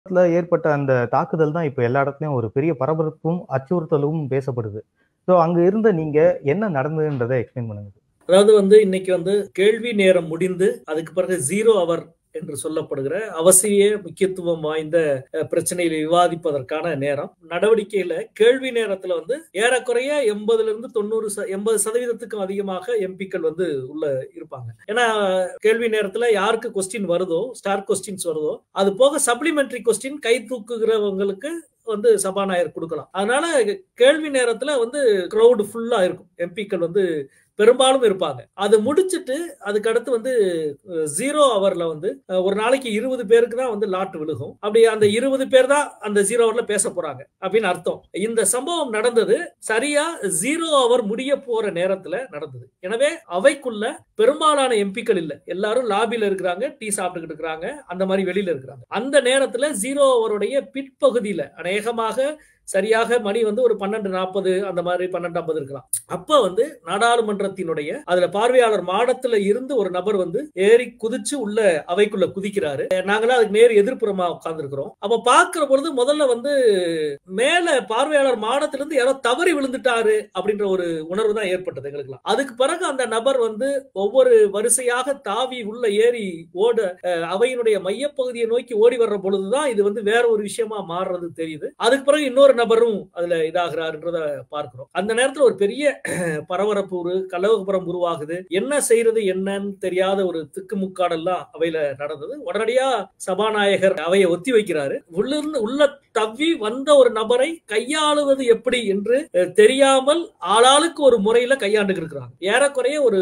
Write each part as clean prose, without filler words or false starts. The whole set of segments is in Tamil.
ஏற்பட்ட அந்த தாக்குதல் தான் இப்ப எல்லா இடத்துலயும் ஒரு பெரிய பரபரப்பும், அச்சுறுத்தலும் பேசப்படுது. சோ அங்க இருந்த நீங்க என்ன நடந்ததுன்றத எக்ஸ்பிளைன் பண்ணுங்க. அதாவது வந்து இன்னைக்கு வந்து கேள்வி நேரம் முடிந்து அதுக்கு பிறகு 0 ஹவர் என்று சொல்லப்படுகிற அவசிய முக்கியத்துவம் வாய்ந்த பிரச்சனைகளை விவாதிப்பதற்கான நேரம். நடவடிக்கையில கேள்வி நேரத்துல வந்து ஏறக்குறைய 80லிருந்து 90 80% அதிகமாக எம்பிக்கள் வந்து உள்ள இருப்பாங்க. ஏன்னா கேள்வி நேரத்துல யாருக்கு கொஸ்டின் வருதோ, ஸ்டார் கொஸ்டின்ஸ் வருதோ, அது போக சப்ளிமெண்டரி கொஸ்டின் கை தூக்குகிறவங்களுக்கு வந்து சபாநாயகர் கொடுக்கலாம். அதனால கேள்வி நேரத்துல வந்து கிரௌட் ஃபுல்லா இருக்கும். எம்பிக்கள் வந்து பெரும்பாலும் இருப்பாங்க. அது முடிச்சிட்டு அதுக்கு அடுத்து வந்து 0 ஹவர்ல வந்து ஒரு நாளைக்கு 20 பேருக்கு தான் வந்து லாட் விழுகும். அப்படி அந்த 20 பேர் தான் அந்த 0 ஹவர்ல பேச போறாங்க அப்படின்னு அர்த்தம். இந்த சம்பவம் நடந்தது சரியா 0 ஹவர் முடிய போற நேரத்துல நடந்தது. எனவே அவைக்குள்ள பெரும்பாலான எம்பிக்கள் இல்ல. எல்லாரும் லாபில இருக்கிறாங்க, டீ சாப்பிட்டுக்கிட்டு இருக்கிறாங்க, அந்த மாதிரி வெளியில இருக்கிறாங்க. அந்த நேரத்துல 0 ஹவருடைய பிற்பகுதியில அநேகமாக சரியாக மணி வந்து ஒரு 12:40 அந்த மாதிரி 12:50 இருக்கலாம். அப்ப வந்து நாடாளுமன்றத்தினுடைய அதுல பார்வையாளர் மாடத்துல இருந்து ஒரு நபர் வந்து ஏறி குதிச்சு உள்ள அவைக்குள்ள குதிக்கிறாரு. நாங்களாம் அதுக்கு நேர் எதிர்ப்புறமா உட்கார்ந்து இருக்கிறோம். அப்ப பாக்குற பொழுது முதல்ல வந்து மேல பார்வையாளர் மாடத்திலிருந்து யாரோ தவறி விழுந்துட்டாரு அப்படின்ற ஒரு உணர்வு தான் ஏற்பட்டது எங்களுக்கு. அதுக்கு பிறகு அந்த நபர் வந்து ஒவ்வொரு வரிசையாக தாவி உள்ள ஏறி ஓட அவையினுடைய மையப்பகுதியை நோக்கி ஓடி வர்ற பொழுதுதான் இது வந்து வேற ஒரு விஷயமா மாறுறது தெரியுது. அதுக்கு பிறகு இன்னொரு நபரும் அதுல இதாகிறாருன்றத பார்க்கிறோம். அந்த நேரத்துல ஒரு பெரிய பரபரப்பு, ஒரு கலவரம் உருவாகுது. என்ன செய்யறது என்னன்னு தெரியாத ஒரு திக்குமுக்காடெல்லாம் அவையில நடந்தது. உடனடியா சபாநாயகர் அவையை ஒத்தி வைக்கிறாரு. உள்ள தவ்வி வந்த ஒரு நபரை கையாளுவது எப்படி என்று தெரியாமல் ஆளாளுக்கு ஒரு முறையில கையாண்டு இருக்கிறாங்க. ஏறக்குறைய ஒரு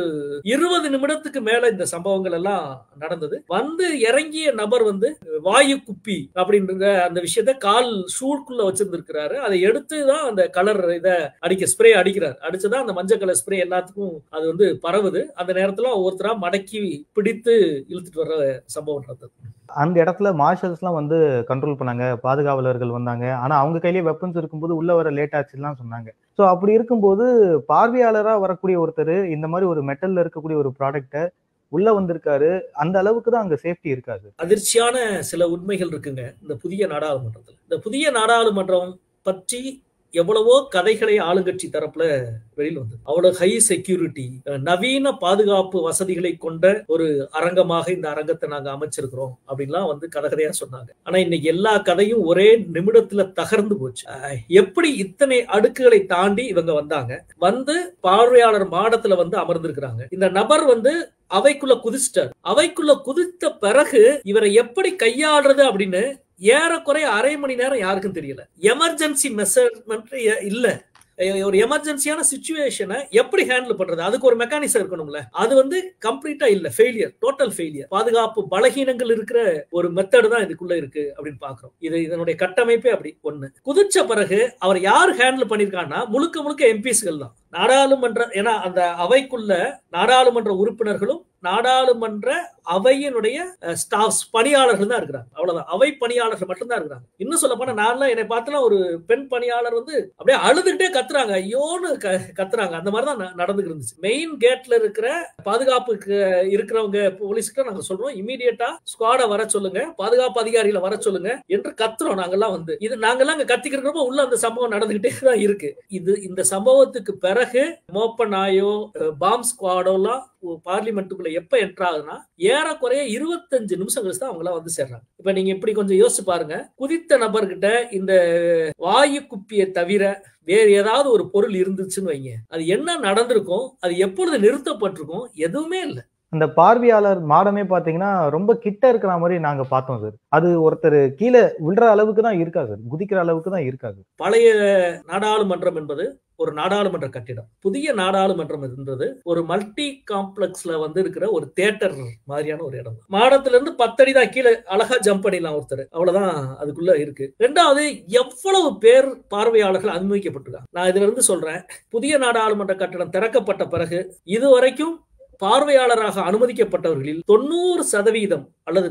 20 நிமிடத்துக்கு மேல இந்த சம்பவங்கள் எல்லாம் நடந்தது. வந்து இறங்கிய நபர் வந்து வாயு குப்பி அப்படின்ற அந்த விஷயத்த கால் ஷூக்குள்ள வச்சிருந்திருக்கிறாரு. அதை எடுத்துதான் அந்த கலர் இதை ஸ்ப்ரே அடிக்கிறார். அடிச்சுதான் அந்த மஞ்சள் கலர் ஸ்ப்ரே எல்லாத்துக்கும் அது வந்து பரவுது. அந்த நேரத்துல ஒருத்தரா மடக்கி பிடித்து இழுத்துட்டு வர்ற சம்பவம் நடந்தது. அந்த இடத்துல மார்ஷல்ஸ்லாம் வந்து கண்ட்ரோல் பண்ணாங்க, பாதுகாவலர்கள் வந்தாங்க. ஆனா அவங்க கையிலேயே வெப்பன்ஸ் இருக்கும்போது உள்ள வர லேட் ஆச்சுலாம் சொன்னாங்க. சோ அப்படி இருக்கும்போது பார்வையாளரா வரக்கூடிய ஒருத்தர் இந்த மாதிரி ஒரு மெட்டல்ல இருக்கக்கூடிய ஒரு ப்ராடக்ட உள்ள வந்திருக்காரு. அந்த அளவுக்கு தான் அங்க சேஃப்டி இருக்காது. அதிர்ச்சியான சில உண்மைகள் இருக்குங்க இந்த புதிய நாடாளுமன்றத்தில். இந்த புதிய நாடாளுமன்றம் பற்றி எவ்வளவோ கதைகளை ஆளுங்கட்சி தரப்புல வெளியில் வந்தது. அவ்வளவு ஹை செக்யூரிட்டி, நவீன பாதுகாப்பு வசதிகளை கொண்ட ஒரு அரங்கமாக இந்த அரங்கத்தை நாங்க அமைச்சிருக்கிறோம் அப்படின்லாம் வந்து கதையா சொன்னாங்க. ஆனா இன்னைக்கு எல்லா கதையும் ஒரே நிமிடத்துல தகர்ந்து போச்சு. எப்படி இத்தனை அடுக்குகளை தாண்டி இவங்க வந்தாங்க, வந்து பார்வையாளர் மாடத்துல வந்து அமர்ந்திருக்கிறாங்க. இந்த நபர் வந்து அவைக்குள்ள குதிச்சிட்டார். அவைக்குள்ள குதித்த பிறகு இவரை எப்படி கையாளுறது அப்படின்னு ஏறக்குறைய அரை மணி நேரம் யாருக்கும் தெரியல. எமர்ஜென்சி மெஷர்மெண்ட் இல்ல. ஒரு எமர்ஜென்சியான சிச்சுவேஷனை எப்படி ஹேண்டில் பண்றது, அதுக்கு ஒரு மெக்கானிசம் இருக்கணும்ல. அது வந்து கம்ப்ளீட்டா இல்ல, ஃபெயிலியர், டோட்டல் ஃபெயிலியர். பாதுகாப்பு பலகீனங்கள் இருக்கிற ஒரு மெத்தட் தான் இதுக்குள்ள இருக்கு அப்படின்னு பாக்குறோம். இதனுடைய கட்டமைப்பே அப்படி ஒண்ணு. குதிச்ச பிறகு அவர் யார் ஹேண்டில் பண்ணிருக்காங்கன்னா முழுக்க முழுக்க எம்பிஸ்கள் தான். நாடாளுமன்ற, ஏன்னா அந்த அவைக்குள்ள நாடாளுமன்ற உறுப்பினர்களும் நாடாளுமன்ற அவையினுடைய ஸ்டாஃப்ஸ் பணியாளர்கள் தான் இருக்கிறாங்க. அவ்வளவுதான், அவை பணியாளர்கள் மட்டும்தான் இருக்கிறாங்க. இன்னும் சொல்ல போனா நான் என்னை பார்த்துலாம் ஒரு பெண் பணியாளர் வந்து அப்படியே அழுதுகிட்டே கத்துறாங்க, ஐயோன்னு கத்துறாங்க. அந்த மாதிரிதான் நடந்துட்டு இருந்துச்சு. மெயின் கேட்ல இருக்கிற பாதுகாப்புக்கு இருக்கிறவங்க போலீஸ்க்கு நாங்க சொல்றோம், இமீடியட்டா ஸ்குவாட வர சொல்லுங்க, பாதுகாப்பு அதிகாரிகளை வர சொல்லுங்க என்று கத்துறோம். நாங்கெல்லாம் வந்து இது நாங்கெல்லாம் அங்க கத்திக்கிறப்ப உள்ள அந்த சம்பவம் நடந்துகிட்டே தான் இருக்கு. இந்த சம்பவத்துக்கு பிறகு மோப்ப நாயோ பாம் ஸ்குவாடோ எல்லாம் பார்லிமெண்ட்டுக்குள்ள எப்ப என்டர் ஆகுதுன்னா ஏறக்குறைய 25 நிமிஷம் கழிச்சு தான் அவங்க வந்து சேர்றாங்க. இப்ப நீங்க இப்படி கொஞ்சம் யோசிச்சு பாருங்க. குதித்த நபர்கிட்ட இந்த வாயு குப்பியை தவிர வேறு ஏதாவது ஒரு பொருள் இருந்துச்சுன்னு வைங்க, அது என்ன நடந்திருக்கும், அது எப்பொழுது நிறுத்தப்பட்டிருக்கும், எதுவுமே இல்லை. அந்த பார்வையாளர் மாடமே பாத்தீங்கன்னா ரொம்ப கிட்ட இருக்கிற மாதிரி நாங்க பார்த்தோம் சார். அது ஒருத்தர் கீழே விழுற அளவுக்கு தான் இருக்கா சார், குதிக்கிற அளவுக்கு தான் இருக்காது. பழைய நாடாளுமன்றம் என்பது ஒரு நாடாளுமன்ற கட்டிடம். புதிய நாடாளுமன்றம் இருந்தது ஒரு மல்டி காம்ப்ளெக்ஸ்ல வந்து இருக்கிற ஒரு தியேட்டர் மாதிரியான ஒரு இடம். மாடத்துல இருந்து 10 அடி தான் கீழே அழகா ஜம்ப் பண்ணிடலாம் ஒருத்தர், அவ்வளவுதான் அதுக்குள்ள இருக்கு. ரெண்டாவது, எவ்வளவு பேர் பார்வையாளர்கள் அனுமதிக்கப்பட்டிருக்காங்க. நான் இதுல இருந்து சொல்றேன், புதிய நாடாளுமன்ற கட்டிடம் திறக்கப்பட்ட பிறகு இதுவரைக்கும் பார்வையாளராக அனுமதிக்கப்பட்டவர்களில் 90% அல்லது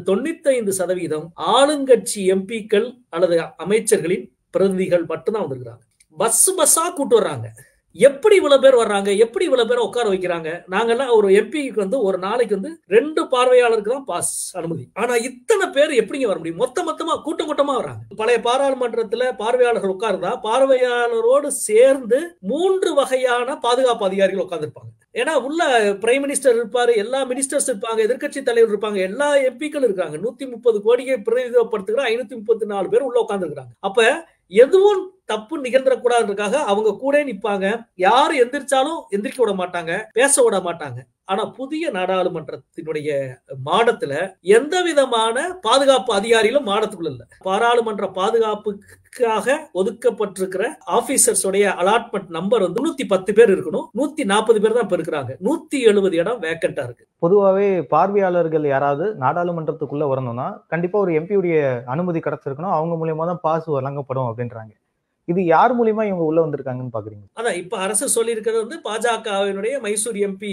95% ஆளுங்கட்சி எம்பிக்கள் அல்லது அமைச்சர்களின் பிரதிநிதிகள் மட்டும்தான் வந்திருக்கிறாங்க. பஸ்ஸா கூட்டு வர்றாங்க. எப்படி இவ்வளவு பேர் வர்றாங்க, எப்படி இவ்வளவு பேர் உட்கார வைக்கிறாங்க? நாங்கெல்லாம் ஒரு எம்பிக்கு வந்து ஒரு நாளைக்கு வந்து 2 பார்வையாளருக்கு தான் பாஸ் அனுமதி. ஆனா இத்தனை பேர் எப்படிங்க வர முடியும்? மொத்தமா கூட்டமா வர்றாங்க. பழைய பாராளுமன்றத்துல பார்வையாளர்கள் உட்கார்ந்தா பார்வையாளரோடு சேர்ந்து 3 வகையான பாதுகாப்பு அதிகாரிகள் உட்கார்ந்திருப்பாங்க. ஏன்னா உள்ள பிரைம் மினிஸ்டர் இருப்பாரு, எல்லா மினிஸ்டர்ஸ் இருப்பாங்க, எதிர்க்கட்சி தலைவர் இருப்பாங்க, எல்லா எம்பிக்கள் இருக்காங்க. 130 கோடியை பிரதிநிதித்துவப்படுத்துகிற 534 பேர் உள்ள உட்கார்ந்து இருக்காங்க. அப்ப எதுவும் தப்பு நிகழ்ந்துடக்கூடாதுக்காக அவங்க கூட நிப்பாங்க. யாரு எந்திரிச்சாலும் எந்திரிக்க விட மாட்டாங்க, பேச விட மாட்டாங்க. ஆனா புதிய நாடாளுமன்றத்தினுடைய மாடத்துல எந்த விதமான பாதுகாப்பு அதிகாரிகளும் மாடத்துக்குள்ள இல்ல. பாராளுமன்ற பாதுகாப்புக்காக ஒதுக்கப்பட்டிருக்கிற ஆபீசர்ஸ் உடைய அலாட்மெண்ட் நம்பர் வந்து 110 பேர் இருக்கணும். 140 பேர் தான் இப்ப இருக்கிறாங்க. 170 இடம் வேக்கண்டா இருக்கு. பொதுவாவே பார்வையாளர்கள் யாராவது நாடாளுமன்றத்துக்குள்ள வரணும்னா கண்டிப்பா ஒரு எம்பியுடைய அனுமதி கிடைச்சிருக்கணும். அவங்க மூலியமா தான் பாஸ் வழங்கப்படும் அப்படின்றாங்க. இது யார் மூலியமா இவங்க உள்ள வந்திருக்காங்கன்னு பாக்குறீங்க? அதான் இப்ப அரசு சொல்லி இருக்கிறது வந்து பாஜகவினுடைய மைசூர் எம்பி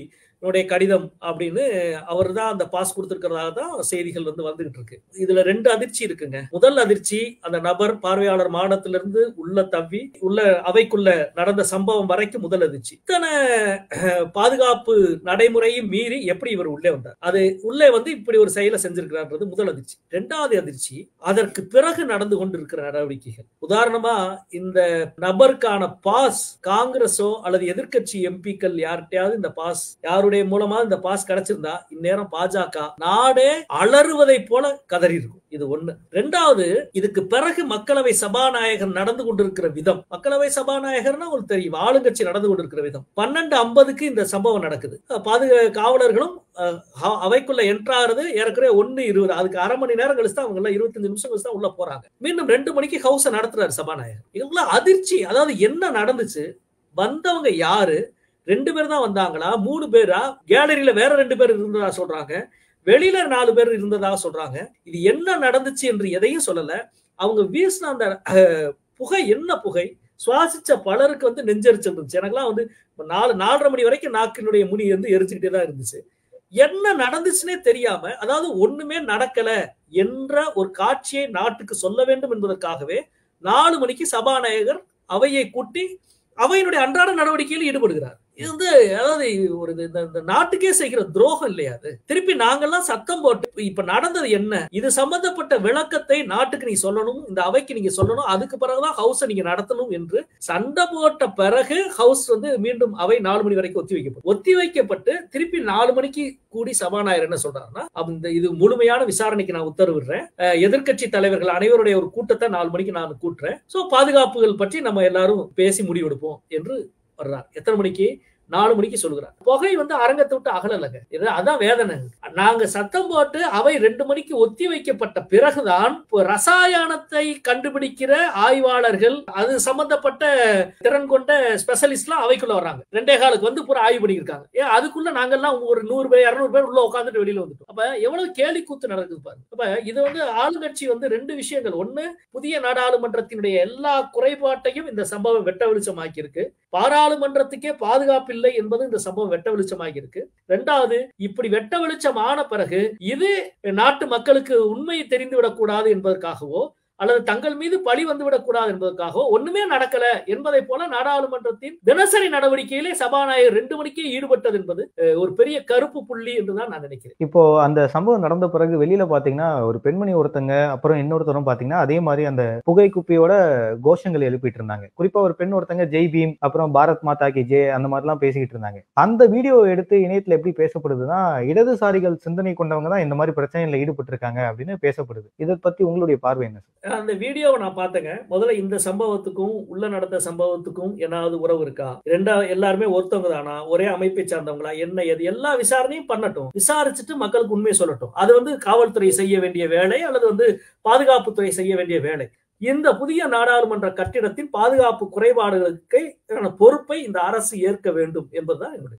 கடிதம் அப்படின்னு அவர் தான் அந்த பாஸ் கொடுத்திருக்கிறதாக தான் செய்திகள் வந்து வந்துகிட்டு இருக்கு. இதுல 2 அதிர்ச்சி இருக்குங்க. முதல் அதிர்ச்சி, அந்த நபர் பார்வையாளர் மாடத்திலிருந்து உள்ள தவ்வி உள்ள அவைக்குள்ள நடந்த சம்பவம் வரைக்கும் முதல் அதிர்ச்சி. இத்தனை பாதுகாப்பு நடைமுறையும் மீறி எப்படி இவர் உள்ளே வந்தார், அது உள்ளே வந்து இப்படி ஒரு செயலை செஞ்சிருக்கிறார் முதல் அதிர்ச்சி. 2வது அதிர்ச்சி, அதற்கு பிறகு நடந்து கொண்டிருக்கிற நடவடிக்கைகள். உதாரணமா இந்த நபருக்கான பாஸ் காங்கிரஸோ அல்லது எதிர்க்கட்சி எம்பிக்கள் யார்கிட்டயாவது இந்த பாஸ் யாருடைய மூலமா இந்த பாஸ் கிடைச்சிருந்தா இந்நேரம் பாஜக நாடே அலறுவதை போல கதறி இருக்கும். இது ஒண்ணு. 2வது, இதுக்கு பிறகு மக்களவை சபாநாயகர் நடந்து கொண்டிருக்கிற விதம். மக்களவை சபாநாயகர்னா உங்களுக்கு தெரியும், ஆளுங்கட்சி நடந்து கொண்டிருக்கிற விதம். 12:50க்கு இந்த சம்பவம் நடக்குது. காவலர்களும் அவைக்குள்ள என்ட்ராகிறது ஏறக்குறைய 1:20. அதுக்கு அரை மணி நேரம் கழிச்சு அவங்க எல்லாம் 25 நிமிஷம் கழிச்சு தான் உள்ள போறாங்க. மீண்டும் 2 மணிக்கு ஹவுஸ் நடத்துறாரு சபாநாயகர். இதெல்லாம் அதிர்ச்சி. அதாவது என்ன நடந்துச்சு, வந்தவங்க யாரு, 2 பேர் தான் வந்தாங்களா, 3 பேரா, கேலரியில வேற 2 பேர் இருந்ததா சொல்றாங்க, வெளியில 4 பேர் இருந்ததா சொல்றாங்க. இது என்ன நடந்துச்சு என்று எதையும் சொல்லல. அவங்க வீசின அந்த புகை என்ன புகை, சுவாசிச்ச பலருக்கு வந்து நெஞ்செரிச்சல் இருந்துச்சு. எனக்குலாம் வந்து 4:30 மணி வரைக்கும் நாக்கினுடைய முடி வந்து எரிச்சுக்கிட்டே தான் இருந்துச்சு. என்ன நடந்துச்சுன்னே தெரியாம, அதாவது ஒண்ணுமே நடக்கல என்ற ஒரு காட்சியை நாட்டுக்கு சொல்ல வேண்டும் என்பதற்காகவே 4 மணிக்கு சபாநாயகர் அவையை கூட்டி அவையினுடைய அன்றாட நடவடிக்கையில் ஈடுபடுகிறார். இது வந்து அதாவது ஒரு இந்த நாட்டுக்கே செய்கிற துரோகம் இல்லையா? அது திருப்பி நாங்கெல்லாம் சத்தம் போட்டு இப்ப நடந்தது என்ன, இது சம்பந்தப்பட்ட விளக்கத்தை நாட்டுக்கு நீ சொல்லணும், இந்த அவைக்கு நீங்க சொல்லணும், அதுக்கு பிறகுதான் ஹவுஸ் நீங்க நடத்தணும் என்று சண்டை போட்ட பிறகு ஹவுஸ் வந்து மீண்டும் அவை 4 மணி வரைக்கும் ஒத்தி வைக்கப்பட்டு திருப்பி 4 மணிக்கு கூடி சபாநாயகர் என்ன சொல்றாருன்னா, இது முழுமையான விசாரணைக்கு நான் உத்தரவிடுறேன், எதிர்க்கட்சி தலைவர்கள் அனைவருடைய ஒரு கூட்டத்தை 4 மணிக்கு நான் கூட்டுறேன், சோ பாதுகாப்புகள் பற்றி நம்ம எல்லாரும் பேசி முடிவெடுப்போம் என்று வர்றார். எத்தனை மணிக்கு? 4 மணிக்கு சொல்லுகிறார். புகை வந்து அரங்கத்தை விட்டு அகலங்க. அதான் வேதனை. நாங்க சத்தம் போட்டு அவை 2 மணிக்கு ஒத்தி வைக்கப்பட்ட பிறகுதான் ரசாயனத்தை கண்டுபிடிக்கிற ஆய்வாளர்கள், அது சம்பந்தப்பட்ட திறன் கொண்ட ஸ்பெஷலிஸ்ட்லாம் அவைக்குள்ள வர்றாங்க. 2:15 வந்து பூரா ஆய்வு பண்ணிருக்காங்க. அதுக்குள்ள நாங்கெல்லாம் ஒரு 100 பேர் 200 பேர் உள்ள உட்காந்துட்டு வெளியில வந்துட்டோம். அப்ப எவ்வளவு கேலி கூத்து நடக்குது பாருங்க. அப்ப இது வந்து ஆளுங்கட்சி வந்து 2 விஷயங்கள். ஒண்ணு, புதிய நாடாளுமன்றத்தினுடைய எல்லா குறைபாட்டையும் இந்த சம்பவம் வெட்ட வெளிச்சமாக்கி இருக்கு. பாராளுமன்றத்துக்கே பாதுகாப்பு இல்லை என்பது இந்த சம்பவம் வெட்ட வெளிச்சமாகி இருக்கு. 2வது, இப்படி வெட்ட வெளிச்சம் ஆன பிறகு இது நாட்டு மக்களுக்கு உண்மையை தெரிந்துவிடக் கூடாது என்பதற்காகவோ அல்லது தங்கள் மீது பழி வந்துவிடக் கூடாது என்பதற்காகவோ ஒண்ணுமே நடக்கல என்பதை போல நாடாளுமன்றத்தின் தினசரி நடவடிக்கையிலே சபாநாயகர் 2 மணிக்கே ஈடுபட்டது என்பது ஒரு பெரிய கருப்பு புள்ளி என்றுதான் நான் நினைக்கிறேன். இப்போ அந்த சம்பவம் நடந்த பிறகு வெளியில பாத்தீங்கன்னா ஒரு பெண்மணி ஒருத்தங்க அப்புறம் இன்னொருத்தரும் பாத்தீங்கன்னா அதே மாதிரி அந்த புகை குப்பியோட கோஷங்கள் எழுப்பிட்டு இருந்தாங்க. குறிப்பா ஒரு பெண் ஒருத்தங்க ஜெய் பீம் அப்புறம் பாரத் மாதா கி ஜெய் அந்த மாதிரி எல்லாம் பேசிக்கிட்டு இருந்தாங்க. அந்த வீடியோ எடுத்து இணையத்துல எப்படி பேசப்படுதுன்னா, இடதுசாரிகள் சிந்தனை கொண்டவங்க தான் இந்த மாதிரி பிரச்சனையில ஈடுபட்டு இருக்காங்க அப்படின்னு பேசப்படுது. இதை பத்தி உங்களுடைய பார்வை என்ன? அந்த வீடியோவை நான் பார்த்தேங்க. முதல்ல இந்த சம்பவத்துக்கும் உள்ள நடந்த சம்பவத்துக்கும் ஏதாவது உறவு இருக்கா, எல்லாருமே ஒருத்தவங்க தானா, ஒரே அமைப்பை சார்ந்தவங்களா, என்ன எது எல்லா விசாரணையும் பண்ணட்டும், விசாரிச்சுட்டு மக்களுக்கு உண்மையை சொல்லட்டும். அது வந்து காவல்துறை செய்ய வேண்டிய வேலை அல்லது வந்து பாதுகாப்புத்துறை செய்ய வேண்டிய வேலை. இந்த புதிய நாடாளுமன்ற கட்டிடத்தின் பாதுகாப்பு குறைபாடுகளுக்கு பொறுப்பை இந்த அரசு ஏற்க வேண்டும் என்பதுதான் என்னுடைய